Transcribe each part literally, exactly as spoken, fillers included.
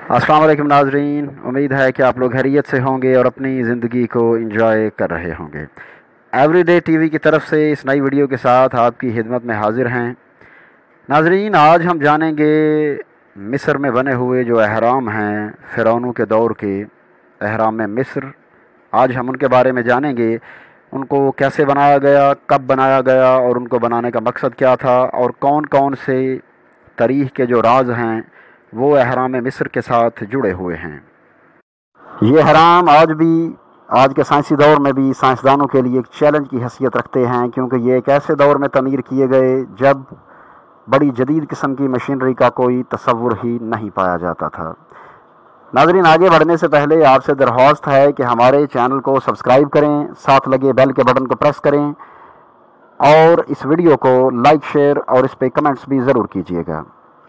अस्सलाम वालेकुम नाजरीन, उम्मीद है कि आप लोग खैरियत से होंगे और अपनी ज़िंदगी को एंजॉय कर रहे होंगे। एवरीडे टीवी की तरफ से इस नई वीडियो के साथ आपकी खिदमत में हाजिर हैं। नाजरीन, आज हम जानेंगे मिस्र में बने हुए जो अहराम हैं फ़िरौनों के दौर के अहराम में मिस्र। आज हम उनके बारे में जानेंगे, उनको कैसे बनाया गया, कब बनाया गया और उनको बनाने का मकसद क्या था, और कौन कौन से तारीख़ के जो राज हैं वो अहराम मिस्र के साथ जुड़े हुए हैं। ये हराम आज भी, आज के साइंसी दौर में भी साइंसदानों के लिए एक चैलेंज की हैसियत रखते हैं, क्योंकि ये एक ऐसे दौर में तमीर किए गए जब बड़ी जदीद किस्म की मशीनरी का कोई तसव्वुर ही नहीं पाया जाता था। नाज़रीन, आगे बढ़ने से पहले आपसे दरख्वास्त है कि हमारे चैनल को सब्सक्राइब करें, साथ लगे बेल के बटन को प्रेस करें और इस वीडियो को लाइक, शेयर और इस पर कमेंट्स भी ज़रूर कीजिएगा।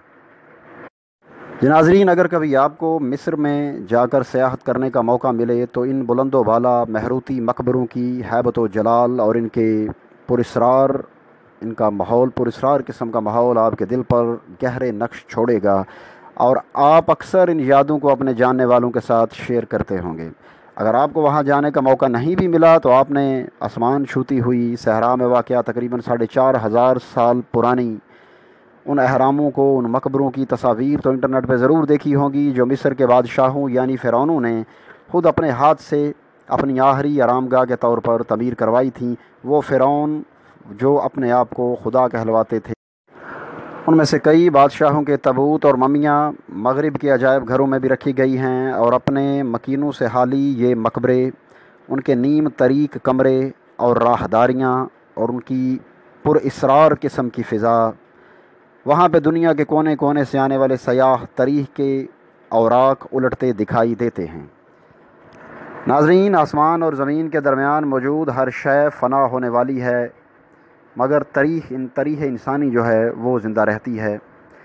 जी नाज़रीन, अगर कभी आपको मिस्र में जाकर सियाहत करने का मौका मिले तो इन बुलंदो बाला महरूती मकबरों की हैबत व जलाल और इनके पुरस्रार इनका माहौल पुरस्रार किस्म का माहौल आपके दिल पर गहरे नक्श छोड़ेगा और आप अक्सर इन यादों को अपने जानने वालों के साथ शेयर करते होंगे। अगर आपको वहाँ जाने का मौका नहीं भी मिला तो आपने आसमान छूती हुई सहरा में वाक़या तकरीबन साढ़े चार हज़ार साल पुरानी उन अहरामों को, उन मकबरों की तस्वीर तो इंटरनेट पर ज़रूर देखी होगी, जो मिस्र के बादशाहों यानी फ़िरौनों ने ख़ुद अपने हाथ से अपनी आखिरी आरामगाह के तौर पर तमीर करवाई थी। वो फ़िरौन जो अपने आप को खुदा कहलवाते थे, उनमें से कई बादशाहों के तबूत और ममियाँ मगरिब के अजायब घरों में भी रखी गई हैं, और अपने मकीनों से हाली ये मकबरे, उनके नीम तरीक कमरे और राहदारियाँ और उनकी पुरअसरार किस्म की फ़िज़ा, वहाँ पे दुनिया के कोने कोने से आने वाले सयाह तारीख़ के औराक उलटते दिखाई देते हैं। नाज़रीन, आसमान और ज़मीन के दरमियान मौजूद हर शय फ़ना होने वाली है, मगर तारीख़ इन तारीख़ इंसानी जो है वो ज़िंदा रहती है।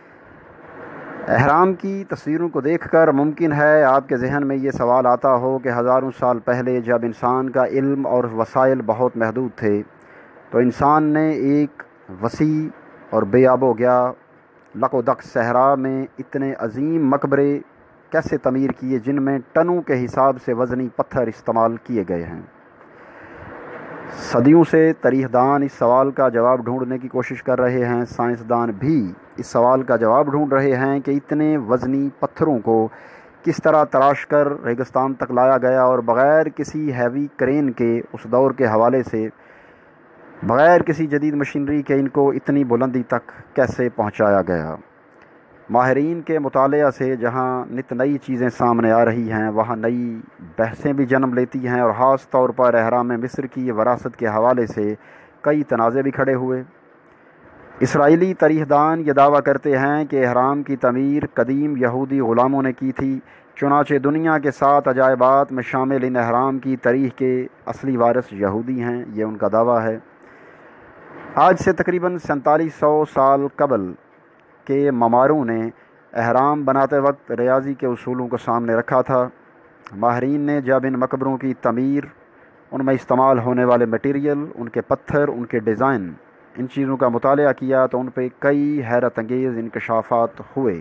अहराम की तस्वीरों को देखकर मुमकिन है आपके जहन में ये सवाल आता हो कि हज़ारों साल पहले जब इंसान का इल्म और वसाइल बहुत महदूद थे तो इंसान ने एक वसी और बेआबो गया लकोदक सहरा में इतने अजीम मकबरे कैसे तमीर किए जिनमें टनों के हिसाब से वज़नी पत्थर इस्तेमाल किए गए हैं। सदियों से तारीख़दान इस सवाल का जवाब ढूंढने की कोशिश कर रहे हैं। साइंसदान भी इस सवाल का जवाब ढूंढ रहे हैं कि इतने वज़नी पत्थरों को किस तरह तराश कर रेगिस्तान तक लाया गया और बग़ैर किसी हैवी क्रेन के, उस दौर के हवाले से बग़ैर किसी जदीद मशीनरी के इनको इतनी बुलंदी तक कैसे पहुंचाया गया। माहिरीन के मुतालिया से जहां नित नई चीज़ें सामने आ रही हैं, वहां नई बहसें भी जन्म लेती हैं, और ख़ास तौर पर अहराम मिस्र की वरासत के हवाले से कई तनाज़े भी खड़े हुए। इसराइली तारीख़दान ये दावा करते हैं कि अहराम की तमीर कदीम यहूदी ग़ुलामों ने की थी, चुनाचे दुनिया के सात अजायबात में शामिल इन अहराम की तारीख़ के असली वारिस यहूदी हैं, ये उनका दावा है। आज से तकरीबन सैंतालीस सौ साल कबल के ममारों ने अहराम बनाते वक्त रियाजी के उसूलों को सामने रखा था। माहिरीन ने जब इन मकबरों की तमीर, उनमें इस्तेमाल होने वाले मटेरियल, उनके पत्थर, उनके डिज़ाइन, इन चीज़ों का मुतालिया किया तो उन पर कई हैरत अंगेज़ इंकशाफात हुए।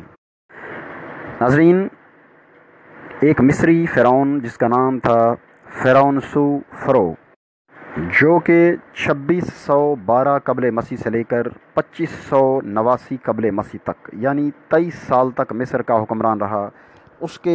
नाज़रीन, एक मिस्री फ़िरौन जिसका नाम था फ़िरौन सू फ़रो, जो कि छब्बीस सौ बारह कबल मसीह से लेकर पच्चीस सौ नवासी कबल मसीह तक, यानी तेईस साल तक मिस्र का हुक्मरान रहा। उसके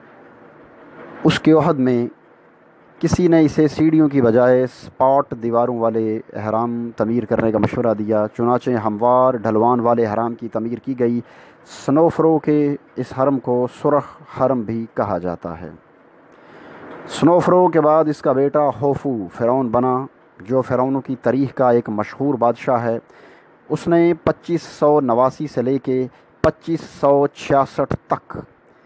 उसके ओहद में किसी ने इसे सीढ़ियों की बजाय स्पॉट दीवारों वाले अहराम तमीर करने का मशवरा दिया। चुनाचे हमवार ढलवान वाले हराम की तमीर की गई। स्नोफ्रो के इस हरम को सुरख हरम भी कहा जाता है। स्नोफ्रो के बाद इसका बेटा होफू फ़िरौन बना, जो फ़िरौनों की तारीख़ का एक मशहूर बादशाह है। उसने पच्चीस सौ नवासी से लेके पच्चीस सौ छियासठ तक,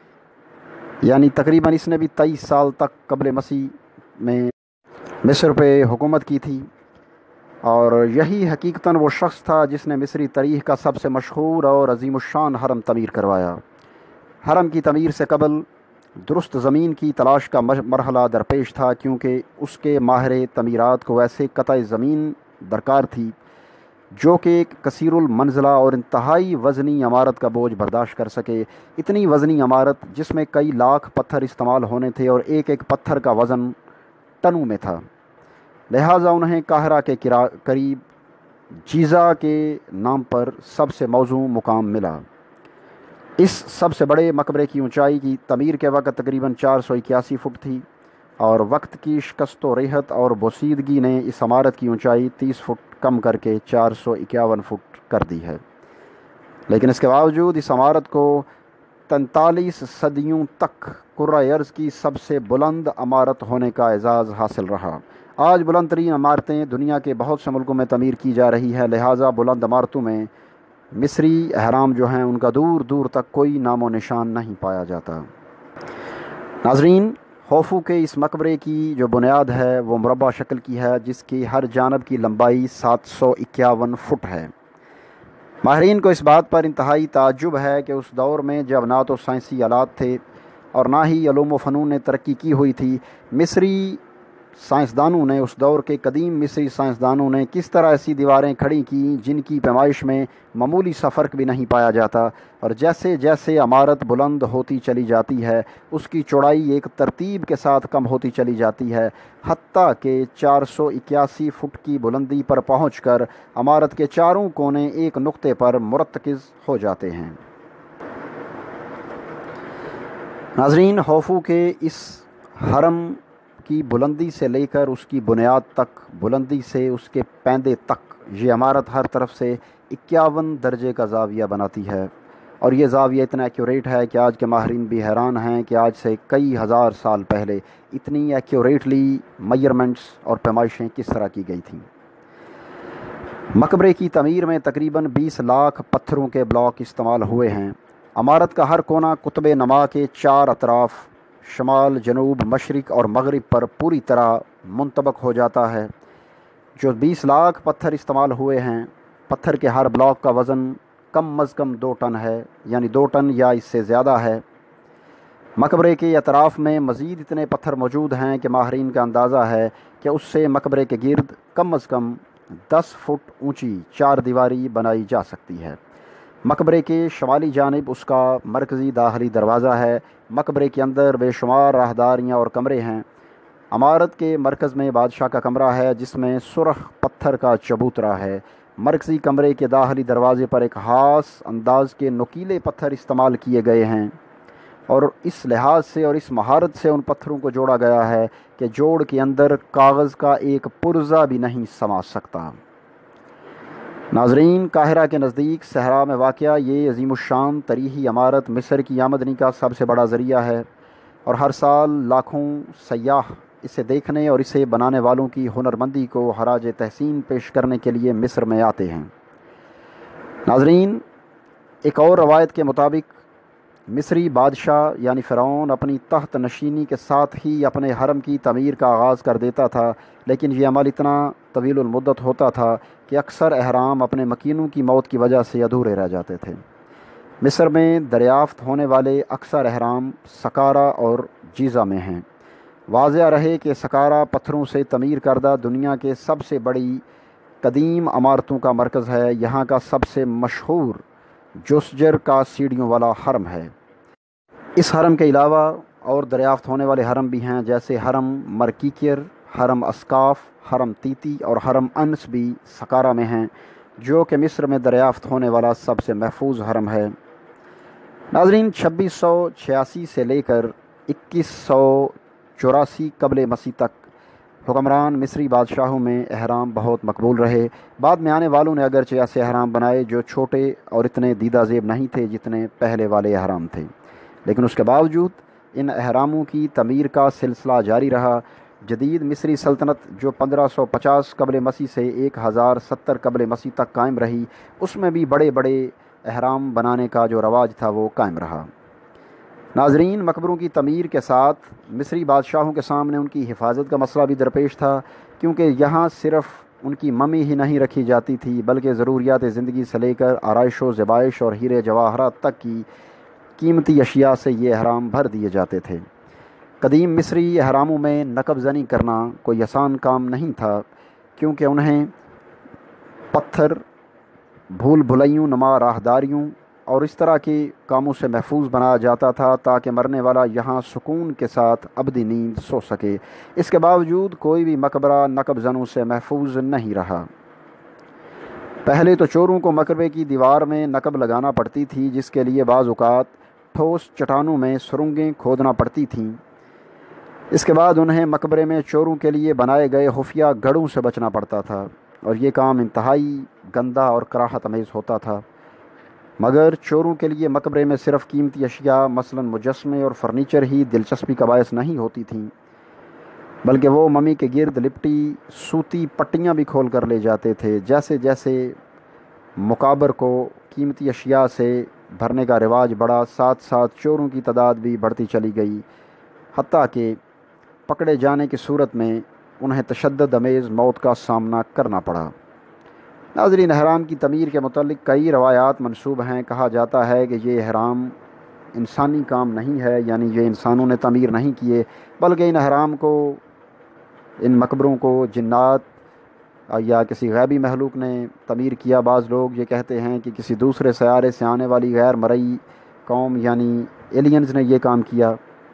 यानी तकरीबन इसने भी तेईस साल तक कबल मसीह में मिस्र पे हुकूमत की थी, और यही हकीकतन वो शख्स था जिसने मिस्री तारीख़ का सबसे मशहूर और अजीमुशान हरम तमीर करवाया। हरम की तमीर से कबल दुरुस्त ज़मीन की तलाश का मरहला दरपेश था, क्योंकि उसके माहिर तमीरात को ऐसे कतई ज़मीन दरकार थी جو کہ ایک کثیر المنزلہ اور انتہائی وزنی عمارت کا بوجھ برداشت کر سکے۔ اتنی وزنی عمارت جس میں کئی لاکھ پتھر استعمال ہونے تھے اور ایک ایک پتھر کا وزن ٹنوں میں تھا، لہٰذا انہیں قاہرہ کے قریب جیزا کے نام پر سب سے موزوں مقام ملا۔ اس سب سے بڑے مقبرے کی اونچائی کی تعمیر کے وقت تقریباً چار سو اکیاسی فٹ تھی، اور وقت کی شکست و ریحت اور بوسیدگی نے اس عمارت کی اونچائی تیس فٹ کم کر کے چار سو اکیاون فٹ کر دی ہے، لیکن اس کے باوجود اس عمارت کو تینتالیس صدیوں تک کرۂ ارض کی سب سے بلند عمارت ہونے کا اعزاز حاصل رہا۔ آج بلند ترین عمارتیں دنیا کے بہت سے ملکوں میں تعمیر کی جا رہی ہے، لہٰذا بلند عمارتوں میں مصری اہرام جو ہیں ان کا دور دور تک کوئی نام و نشان نہیں پایا جاتا۔ ناظرین، خوفو کے اس مقبرے کی جو بنیاد ہے وہ مربع شکل کی ہے، جس کی ہر جانب کی لمبائی سات سو اکیاون فٹ ہے۔ ماہرین کو اس بات پر انتہائی تعجب ہے کہ اس دور میں جب نہ تو سائنسی آلات تھے اور نہ ہی علوم و فنون نے ترقی کی ہوئی تھی، مصری سائنسدانوں نے اس دور کے قدیم مصری سائنسدانوں نے کس طرح ایسی دیواریں کھڑی کیں جن کی پیمائش میں معمولی سا فرق بھی نہیں پایا جاتا، اور جیسے جیسے عمارت بلند ہوتی چلی جاتی ہے اس کی چوڑائی ایک ترتیب کے ساتھ کم ہوتی چلی جاتی ہے، حتیٰ کہ چار سو اکیاسی فٹ کی بلندی پر پہنچ کر عمارت کے چاروں کونے ایک نقطے پر مرتکز ہو جاتے ہیں۔ ناظرین، خوفو کے اس حرم کی بلندی سے لے کر اس کی بنیاد تک، بلندی سے اس کے پیندے تک، یہ عمارت ہر طرف سے اکیاون درجے کا زاویہ بناتی ہے، اور یہ زاویہ اتنا ایکوریٹ ہے کہ آج کے ماہرین بھی حیران ہیں کہ آج سے کئی ہزار سال پہلے اتنی ایکوریٹلی میئرمنٹس اور پیمائشیں کس طرح کی گئی تھیں۔ مقبرے کی تعمیر میں تقریباً بیس لاکھ پتھروں کے بلاک استعمال ہوئے ہیں۔ عمارت کا ہر کونا قطب نما کے چار اطراف شمال، جنوب، مشرق اور مغرب پر پوری طرح منطبق ہو جاتا ہے۔ جو بیس لاکھ پتھر استعمال ہوئے ہیں، پتھر کے ہر بلاک کا وزن کم از کم دو ٹن ہے، یعنی دو ٹن یا اس سے زیادہ ہے۔ مقبرے کے اطراف میں مزید اتنے پتھر موجود ہیں کہ ماہرین کا اندازہ ہے کہ اس سے مقبرے کے گرد کم از کم دس فٹ اونچی چار دیواری بنائی جا سکتی ہے۔ مقبرے کے شمالی جانب اس کا مرکزی داخلی دروازہ ہے۔ مقبرے کے اندر بے شمار راہداریاں اور کمرے ہیں۔ عمارت کے مرکز میں بادشاہ کا کمرہ ہے جس میں سرخ پتھر کا چبوترا ہے۔ مرکزی کمرے کے داخلی دروازے پر ایک خاص انداز کے نوکیلے پتھر استعمال کیے گئے ہیں، اور اس لحاظ سے اور اس مہارت سے ان پتھروں کو جوڑا گیا ہے کہ جوڑ کے اندر کاغذ کا ایک پرزہ بھی نہیں سما سکتا۔ ناظرین، قاہرہ کے نزدیک صحرا میں واقع یہ عظیم الشان تاریخی عمارت مصر کی آمدنی کا سب سے بڑا ذریعہ ہے، اور ہر سال لاکھوں سیاح اسے دیکھنے اور اسے بنانے والوں کی ہنرمندی کو خراج تحسین پیش کرنے کے لیے مصر میں آتے ہیں۔ ناظرین، ایک اور روایت کے مطابق مصری بادشاہ یعنی فرعون اپنی تحت نشینی کے ساتھ ہی اپنے حرم کی تعمیر کا آغاز کر دیتا تھا، لیکن یہ عمل اتنا طویل المدت ہوتا تھا کہ اکثر اہرام اپنے مکینوں کی موت کی وجہ سے ادھورے رہ جاتے تھے۔ مصر میں دریافت ہونے والے اکثر اہرام سکارا اور جیزا میں ہیں۔ واضح رہے کہ سکارا پتھروں سے تعمیر کردہ دنیا کے سب سے بڑی قدیم عمارتوں کا مرکز ہے۔ یہاں کا سب سے مشہور جوسجر کا سیڑھیوں والا حرم ہے۔ اس حرم کے علاوہ اور دریافت ہونے والے حرم بھی ہیں، جیسے حرم مرکیکر، حرم اسکاف، حرم تیتی اور حرم انس بھی سکارا میں ہیں، جو کہ مصر میں دریافت ہونے والا سب سے محفوظ حرم ہے۔ ناظرین، چھبیس سو چھیاسی سے لے کر اکیس سو چوراسی قبل مسیح تک حکمران مصری بادشاہوں میں احرام بہت مقبول رہے۔ بعد میں آنے والوں نے اگرچہ ایسے احرام بنائے جو چھوٹے اور اتنے دیدہ زیب نہیں تھے جتنے پہلے والے احرام تھے، لیکن اس کے باوجود ان احراموں کی تعمیر کا سلسلہ جاری رہا۔ جدید مصری سلطنت جو پندرہ سو پچاس قبل مسیح سے ایک ہزار ستر قبل مسیح تک قائم رہی، اس میں بھی بڑے بڑے احرام بنانے کا جو رواج تھا وہ قائم رہا۔ ناظرین، مقبروں کی تعمیر کے ساتھ مصری بادشاہوں کے سامنے ان کی حفاظت کا مسئلہ بھی درپیش تھا، کیونکہ یہاں صرف ان کی ممی ہی نہیں رکھی جاتی تھی بلکہ ضروریات زندگی سے لے کر آرائش و زیبائش اور ہیرے جواہرات تک کی قیمتی اشیاء سے یہ احرام بھر دیے جاتے تھے۔ قدیم مصری احراموں میں نقب زنی کرنا کوئی آسان کام نہیں تھا، کیونکہ انہیں پتھر بھول بھلیوں نما راہداریوں اور اس طرح کے کاموں سے محفوظ بنایا جاتا تھا تاکہ مرنے والا یہاں سکون کے ساتھ ابدی نیند سو سکے۔ اس کے باوجود کوئی بھی مقبرہ نقب زنوں سے محفوظ نہیں رہا۔ پہلے تو چوروں کو مقبرے کی دیوار میں نقب لگانا پڑتی تھی، جس کے لیے بعض اوقات ٹھوس چٹانوں میں سرنگیں کھودنا پڑتی تھیں۔ اس کے بعد انہیں مقبرے میں چوروں کے لیے بنائے گئے خفیہ گڑھوں سے بچنا پڑتا تھا، اور یہ کام انتہائی گندا اور کراہت آمیز ہوتا تھا۔ مگر چوروں کے لیے مقبرے میں صرف قیمتی اشیاء مثلا مجسمے اور فرنیچر ہی دلچسپی کا باعث نہیں ہوتی تھیں، بلکہ وہ ممی کے گرد لپٹی سوتی پٹیاں بھی کھول کر لے جاتے تھے۔ جیسے جیسے مقابر کو قیمتی اشیاء سے بھرنے کا رواج بڑھا، ساتھ ساتھ چوروں کی تعداد بھی بڑھتی چلی گئی، حتیٰ کہ پکڑے جانے کی صورت میں انہیں تشدد امیز موت کا سامنا کرنا پڑا۔ ناظرین، احرام کی تعمیر کے متعلق کئی روایات منسوب ہیں۔ کہا جاتا ہے کہ یہ احرام انسانی کام نہیں ہے، یعنی یہ انسانوں نے تعمیر نہیں کیے، بلکہ ان احرام کو، ان مقبروں کو جنات یا کسی غیبی مخلوق نے تعمیر کیا۔ بعض لوگ یہ کہتے ہیں کہ کسی دوسرے سیارے سے آنے والی غیر مرئی قوم یعنی ایلینز نے یہ کام کیا۔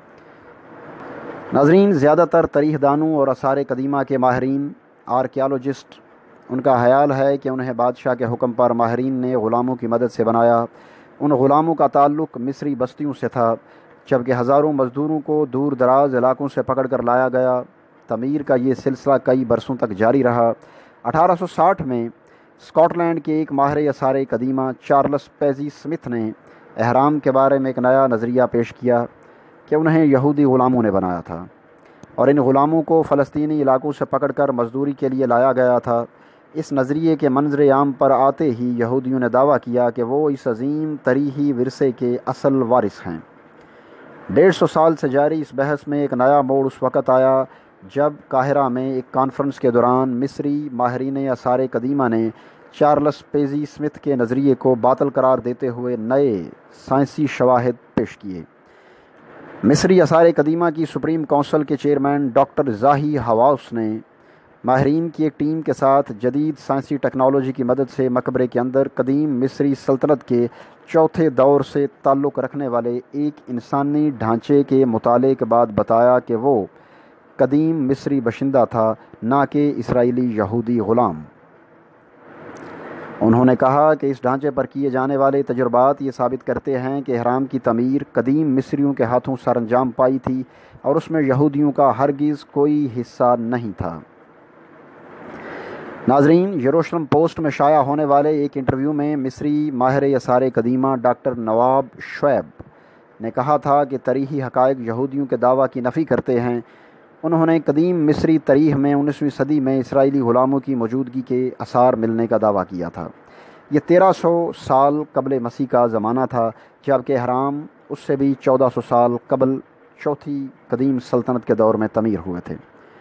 ناظرین، زیادہ تر تاریخ دانوں اور آثار قدیمہ کے ماہرین آرکیالوجسٹ، ان کا خیال ہے کہ انہیں بادشاہ کے حکم پر ماہرین نے غلاموں کی مدد سے بنایا۔ ان غلاموں کا تعلق مصری بستیوں سے تھا، جبکہ ہزاروں مزدوروں کو دور دراز علاقوں سے پکڑ کر لایا گیا۔ تعمیر کا یہ سلسلہ کئی برسوں تک جاری رہا۔ اٹھارہ سو ساٹھ میں اسکاٹ لینڈ کے ایک ماہر آثار قدیمہ چارلس پیزی سمتھ نے احرام کے بارے میں ایک نیا نظریہ پیش کیا کہ انہیں یہودی غلاموں نے بنایا تھا، اور ان غلاموں کو فلسطینی علاقوں سے پکڑ کر مزدوری کے لیے لایا گیا تھا۔ اس نظریے کے منظر عام پر آتے ہی یہودیوں نے دعویٰ کیا کہ وہ اس عظیم تاریخی ورثے کے اصل وارث ہیں۔ ڈیڑھ سو سال سے جاری اس بحث میں ایک نیا موڑ اس وقت آیا جب قاہرہ میں ایک کانفرنس کے دوران مصری ماہرین آثار قدیمہ نے چارلس پیزی سمتھ کے نظریے کو باطل قرار دیتے ہوئے نئے سائنسی شواہد پیش کیے۔ مصری آثار قدیمہ کی سپریم کونسل کے چیئرمین ڈاکٹر زاہی حواس نے ماہرین کی ایک ٹیم کے ساتھ جدید سائنسی ٹیکنالوجی کی مدد سے مقبرے کے اندر قدیم مصری سلطنت کے چوتھے دور سے تعلق رکھنے والے ایک انسانی ڈھانچے کے مطالعے کے بعد بتایا کہ وہ قدیم مصری باشندہ تھا، نہ کہ اسرائیلی یہودی غلام۔ انہوں نے کہا کہ اس ڈھانچے پر کیے جانے والے تجربات یہ ثابت کرتے ہیں کہ احرام کی تعمیر قدیم مصریوں کے ہاتھوں سر انجام پائی تھی، اور اس میں یہودیوں کا ہرگز کوئی حصہ نہیں تھا۔ ناظرین، یروشلم پوسٹ میں شائع ہونے والے ایک انٹرویو میں مصری ماہر آثار قدیمہ ڈاکٹر نواب شعیب نے کہا تھا کہ تاریخی حقائق یہودیوں کے دعویٰ کی نفی کرتے ہیں۔ انہوں نے قدیم مصری تاریخ میں انیسویں صدی میں اسرائیلی غلاموں کی موجودگی کے آثار ملنے کا دعویٰ کیا تھا۔ یہ تیرہ سو سال قبل مسیح کا زمانہ تھا، جبکہ احرام اس سے بھی چودہ سو سال قبل چوتھی قدیم سلطنت کے دور میں تعمیر ہوئے تھے۔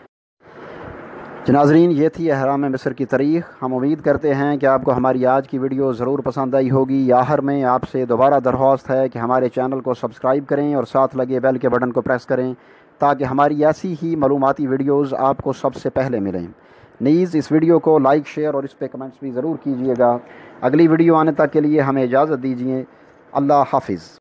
ناظرین، یہ تھی احرام مصر کی تاریخ۔ ہم امید کرتے ہیں کہ آپ کو ہماری آج کی ویڈیو ضرور پسند آئی ہوگی۔ آخر میں آپ سے دوبارہ درخواست ہے کہ ہمارے چینل کو سبسکرائب کریں اور ساتھ لگے بیل کے بٹن کو پریس کریں تاکہ ہماری ایسی ہی معلوماتی ویڈیوز آپ کو سب سے پہلے ملیں۔ نیز اس ویڈیو کو لائک، شیئر اور اس پہ کمنٹس بھی ضرور کیجیے گا۔ اگلی ویڈیو آنے تک کے لیے ہمیں اجازت دیجیے۔ اللہ حافظ۔